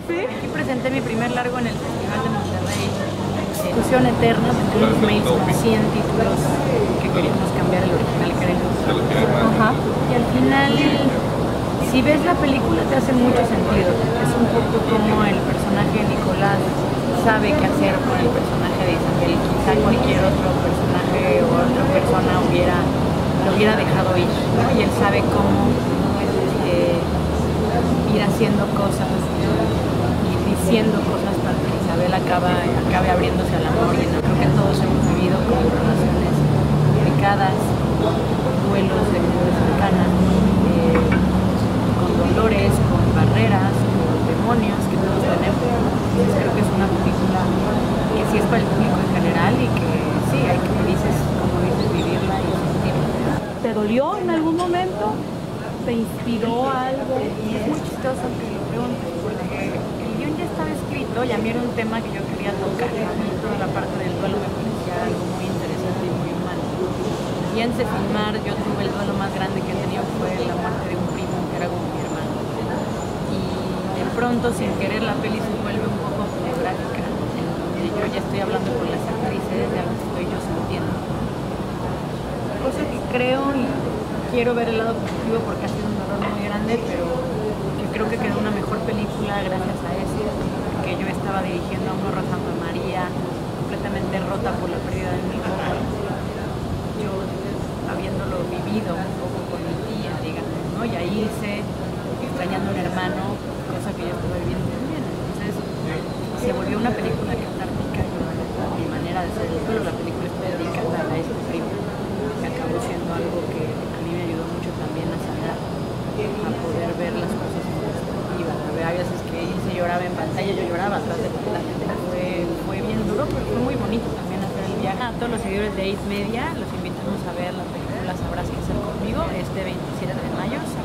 ¿Sí? Aquí presenté mi primer largo en el Festival de Monterrey. Discusión eterna, tenemos mails con 100 títulos que queríamos cambiar el original que era el otro. Ajá. Y al final, si ves la película te hace mucho sentido. Es un poco como el personaje de Nicolás sabe qué hacer con el personaje de Isabel. Quizá cualquier otro personaje o otra persona lo hubiera dejado ir, ¿no? Y él sabe cómo ir haciendo cosas y diciendo cosas para que Isabel acabe abriéndose al amor. Y no, creo que todos hemos vivido con relaciones complicadas, con duelos de gente cercana, con dolores, con barreras, con demonios que todos tenemos. Entonces creo que es una película que sí es para el público en general y que sí, hay que, como dices, vivirla y sentirla. ¿Te dolió en algún momento? ¿Te inspiró algo? Es muy chistoso que lo preguntes porque el guión ya estaba escrito y a mí era un tema que yo quería tocar. A mí toda la parte del duelo me parecía algo muy interesante y muy humano. Y antes de filmar yo tuve el duelo más grande que he tenido fue la muerte de un primo que era como mi hermano. Y de pronto sin querer la peli se vuelve un poco autobiográfica, en donde yo ya estoy hablando con las actrices de algo que estoy yo sintiendo. Cosa que creo y quiero ver el lado positivo porque ha sido un error muy grande, pero que creo que quedó una mejor película gracias a eso, porque yo estaba dirigiendo a un Morro Santa María completamente rota por la pérdida de mi hijo, yo habiéndolo vivido un poco con mi tía, digamos, ¿no? Y ahí hice extrañando a un hermano, cosa que yo estaba viviendo también. Entonces se volvió una película catártica y mi manera de hacer el duelo, la película está dedicada a este primo, que acabó siendo algo que a mí me ayudó mucho también a sanar, a poder ver las cosas en perspectiva. Había veces que él se lloraba en pantalla, yo lloraba atrás de la gente. Fue bien duro, pero fue muy bonito también hacer el viaje. A todos los seguidores de Ace Media los invitamos a ver la película Sabrás qué hacer conmigo este 27 de mayo.